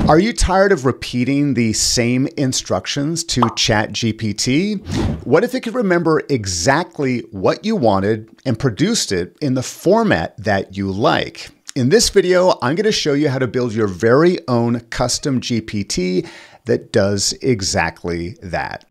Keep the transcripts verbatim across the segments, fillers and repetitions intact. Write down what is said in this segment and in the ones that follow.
Are you tired of repeating the same instructions to ChatGPT? What if it could remember exactly what you wanted and produced it in the format that you like? In this video, I'm going to show you how to build your very own custom G P T that does exactly that.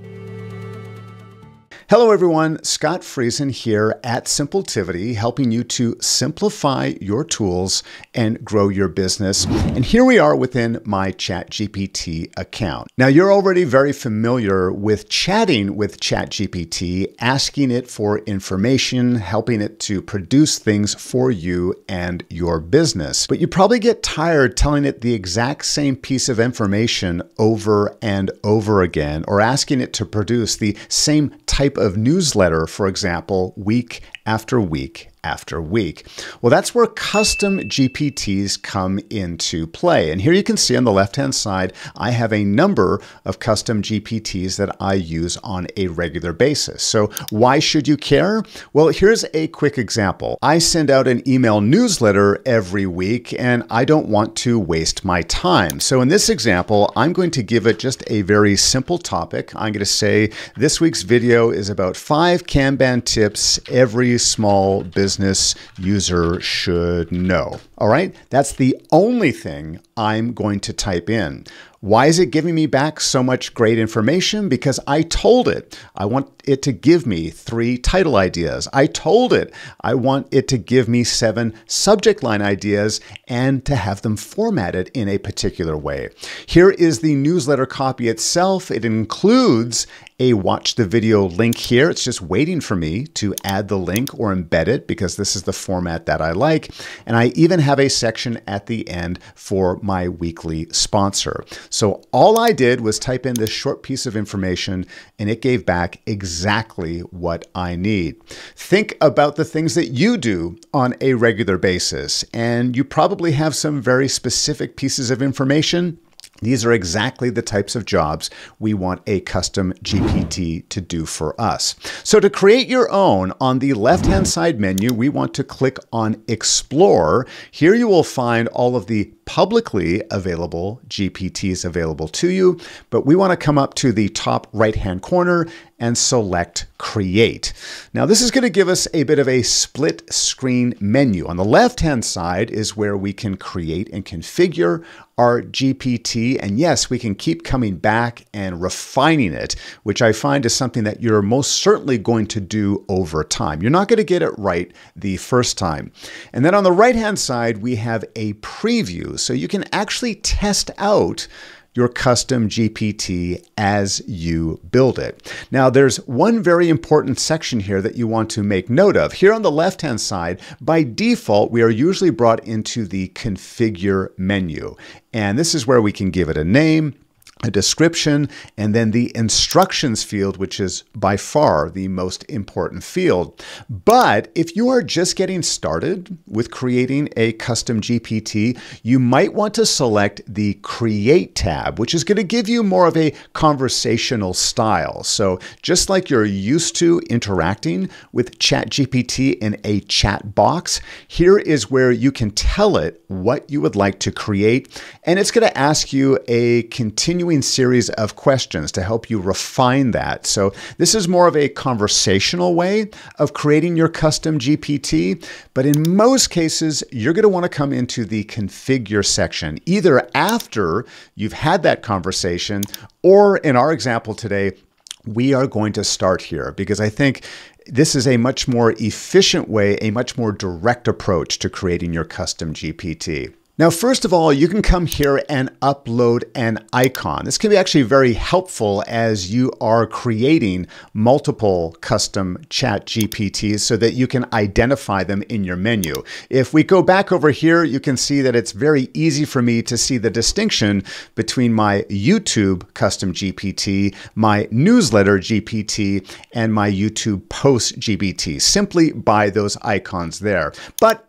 Hello everyone, Scott Friesen here at Simpletivity, helping you to simplify your tools and grow your business. And here we are within my ChatGPT account. Now you're already very familiar with chatting with ChatGPT, asking it for information, helping it to produce things for you and your business. But you probably get tired telling it the exact same piece of information over and over again, or asking it to produce the same type of newsletter, for example, week after week after week. Well, that's where custom G P Ts come into play. And here you can see on the left-hand side, I have a number of custom G P Ts that I use on a regular basis. So why should you care? Well, here's a quick example. I send out an email newsletter every week, and I don't want to waste my time. So in this example, I'm going to give it just a very simple topic. I'm going to say this week's video is about five Kanban tips every small business Business user should know. All right, that's the only thing I'm going to type in. Why is it giving me back so much great information? Because I told it I want it to give me three title ideas. I told it I want it to give me seven subject line ideas and to have them formatted in a particular way. Here is the newsletter copy itself. It includes a watch the video link here. It's just waiting for me to add the link or embed it because this is the format that I like. And I even have a section at the end for my weekly sponsor. So all I did was type in this short piece of information and it gave back exactly what I need. Think about the things that you do on a regular basis, and you probably have some very specific pieces of information. These are exactly the types of jobs we want a custom G P T to do for us. So to create your own, on the left-hand side menu, we want to click on Explore. Here you will find all of the publicly available G P Ts available to you, but we want to come up to the top right-hand corner and select Create. Now this is going to give us a bit of a split screen menu. On the left-hand side is where we can create and configure our G P T, and yes, we can keep coming back and refining it, which I find is something that you're most certainly going to do over time. You're not going to get it right the first time. And then on the right-hand side, we have a preview, so you can actually test out your custom G P T as you build it. Now, there's one very important section here that you want to make note of. Here on the left-hand side, by default, we are usually brought into the Configure menu. And this is where we can give it a name, a description, and then the instructions field, which is by far the most important field. But if you are just getting started with creating a custom G P T, you might want to select the Create tab, which is going to give you more of a conversational style. So just like you're used to interacting with ChatGPT in a chat box, here is where you can tell it what you would like to create, and it's going to ask you a continuing series of questions to help you refine that. So this is more of a conversational way of creating your custom G P T, but in most cases, you're going to want to come into the Configure section, either after you've had that conversation, or in our example today, we are going to start here because I think this is a much more efficient way, a much more direct approach to creating your custom G P T. Now, first of all, you can come here and upload an icon. This can be actually very helpful as you are creating multiple custom chat G P Ts so that you can identify them in your menu. If we go back over here, you can see that it's very easy for me to see the distinction between my YouTube custom G P T, my newsletter G P T, and my YouTube post G P T, simply by those icons there. But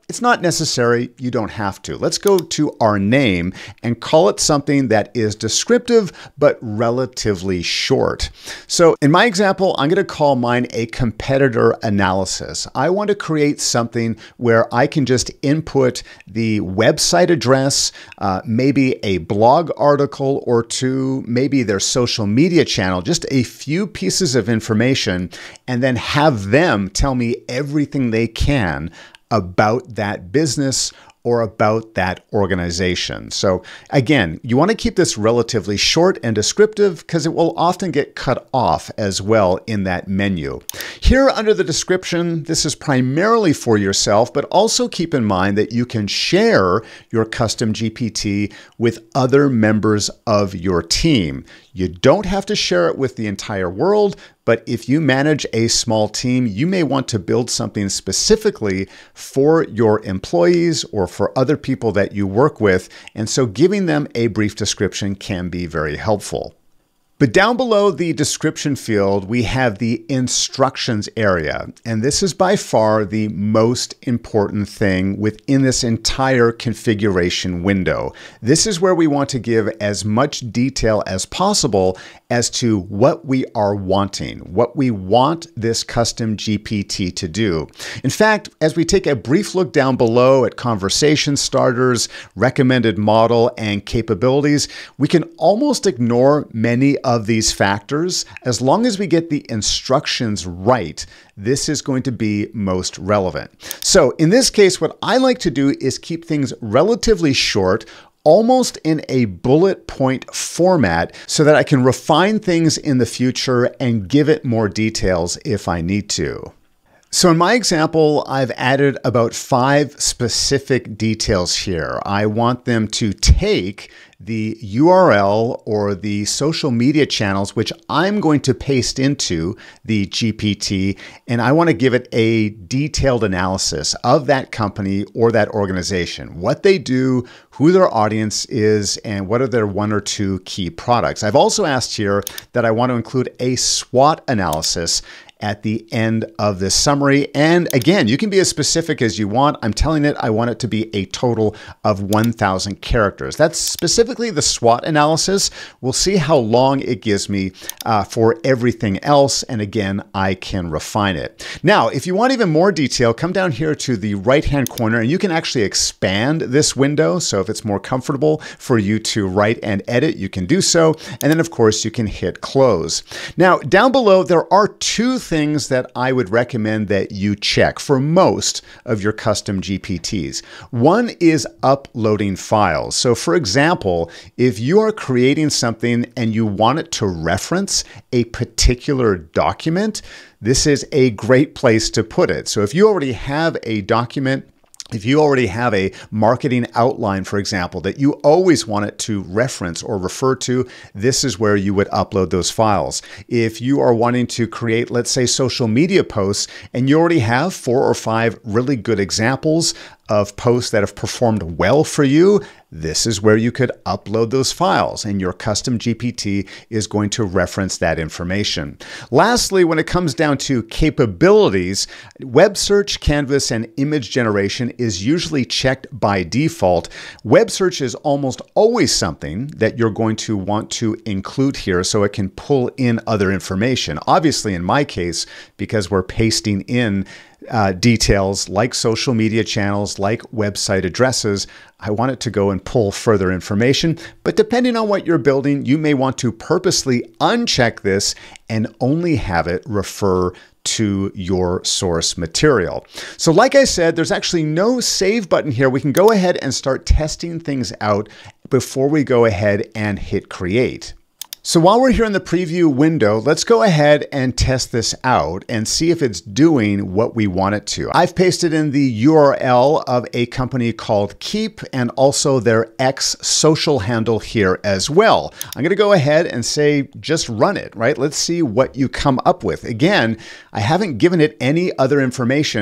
it's not necessary. You don't have to. Let's go to our name and call it something that is descriptive, but relatively short. So in my example, I'm going to call mine a competitor analysis. I want to create something where I can just input the website address, uh, maybe a blog article or two, maybe their social media channel, just a few pieces of information, and then have them tell me everything they can about that business or about that organization. So again, you want to keep this relatively short and descriptive because it will often get cut off as well in that menu. Here under the description, this is primarily for yourself, but also keep in mind that you can share your custom G P T with other members of your team. You don't have to share it with the entire world, but if you manage a small team, you may want to build something specifically for your employees or for other people that you work with. And so giving them a brief description can be very helpful. But down below the description field, we have the instructions area. And this is by far the most important thing within this entire configuration window. This is where we want to give as much detail as possible as to what we are wanting, what we want this custom G P T to do. In fact, as we take a brief look down below at conversation starters, recommended model, and capabilities, we can almost ignore many of these factors. As long as we get the instructions right, this is going to be most relevant. So in this case, what I like to do is keep things relatively short, almost in a bullet point format, so that I can refine things in the future and give it more details if I need to. So in my example, I've added about five specific details here. I want them to take the U R L or the social media channels, which I'm going to paste into the G P T, and I want to give it a detailed analysis of that company or that organization, what they do, who their audience is, and what are their one or two key products. I've also asked here that I want to include a SWOT analysis at the end of this summary. And again, you can be as specific as you want. I'm telling it I want it to be a total of one thousand characters. That's specifically the SWOT analysis. We'll see how long it gives me uh, for everything else. And again, I can refine it. Now, if you want even more detail, come down here to the right-hand corner and you can actually expand this window. So if it's more comfortable for you to write and edit, you can do so. And then of course you can hit close. Now, down below, there are two things that I would recommend that you check for most of your custom G P Ts. One is uploading files. So for example, if you are creating something and you want it to reference a particular document, this is a great place to put it. So if you already have a document, if you already have a marketing outline, for example, that you always want it to reference or refer to, this is where you would upload those files. If you are wanting to create, let's say, social media posts, and you already have four or five really good examples of posts that have performed well for you, this is where you could upload those files, and your custom G P T is going to reference that information. Lastly, when it comes down to capabilities, web search, canvas, and image generation is usually checked by default. Web search is almost always something that you're going to want to include here so it can pull in other information. Obviously, in my case, because we're pasting in Uh, details like social media channels, like website addresses, I want it to go and pull further information. But depending on what you're building, you may want to purposely uncheck this and only have it refer to your source material. So like I said, there's actually no save button here. We can go ahead and start testing things out before we go ahead and hit create. So while we're here in the preview window, let's go ahead and test this out and see if it's doing what we want it to. I've pasted in the U R L of a company called Keep and also their X social handle here as well. I'm going to go ahead and say, just run it, right? Let's see what you come up with. Again, I haven't given it any other information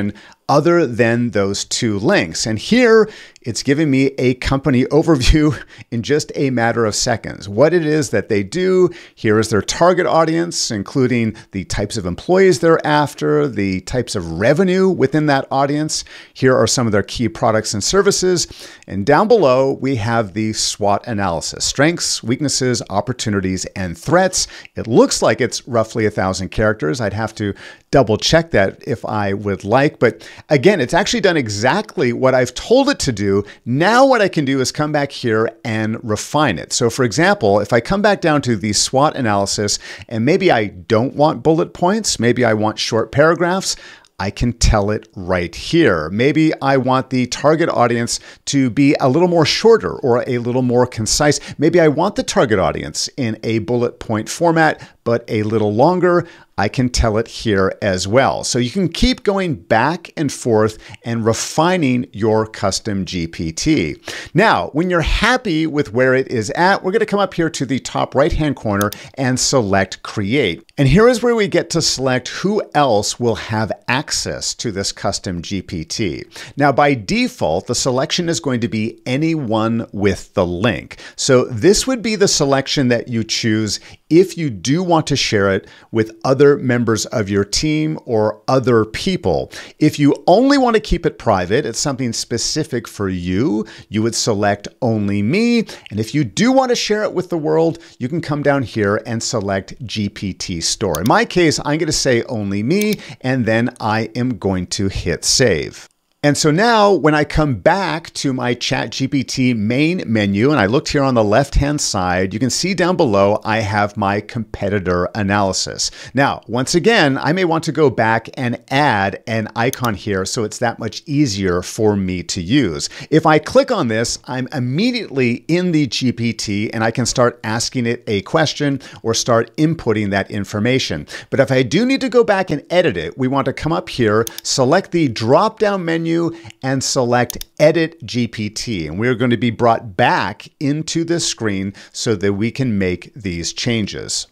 other than those two links. And here it's giving me a company overview in just a matter of seconds. What it is that they do, here is their target audience, including the types of employees they're after, the types of revenue within that audience. Here are some of their key products and services. And down below, we have the SWOT analysis: strengths, weaknesses, opportunities, and threats. It looks like it's roughly a thousand characters. I'd have to double check that if I would like. But again, it's actually done exactly what I've told it to do. Now what I can do is come back here and refine it. So for example, if I come back down to the SWOT analysis and maybe I don't want bullet points, maybe I want short paragraphs, I can tell it right here. Maybe I want the target audience to be a little more shorter or a little more concise. Maybe I want the target audience in a bullet point format, but a little longer. I can tell it here as well. So you can keep going back and forth and refining your custom G P T. Now, when you're happy with where it is at, we're going to come up here to the top right-hand corner and select Create. And here is where we get to select who else will have access to this custom G P T. Now, by default, the selection is going to be anyone with the link. So this would be the selection that you choose if you do want to share it with other members of your team or other people. If you only want to keep it private, it's something specific for you, you would select only me. And if you do want to share it with the world, you can come down here and select G P T Store. In my case, I'm going to say only me, and then I am going to hit save. And so now when I come back to my ChatGPT main menu and I looked here on the left-hand side, you can see down below I have my competitor analysis. Now, once again, I may want to go back and add an icon here so it's that much easier for me to use. If I click on this, I'm immediately in the G P T and I can start asking it a question or start inputting that information. But if I do need to go back and edit it, we want to come up here, select the drop-down menu, and select Edit G P T. And we're going to be brought back into this screen so that we can make these changes.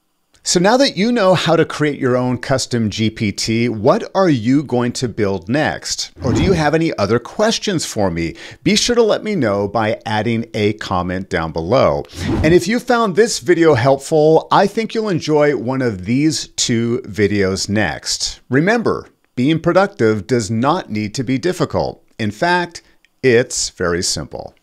So now that you know how to create your own custom G P T, what are you going to build next? Or do you have any other questions for me? Be sure to let me know by adding a comment down below. And if you found this video helpful, I think you'll enjoy one of these two videos next. Remember, being productive does not need to be difficult. In fact, it's very simple.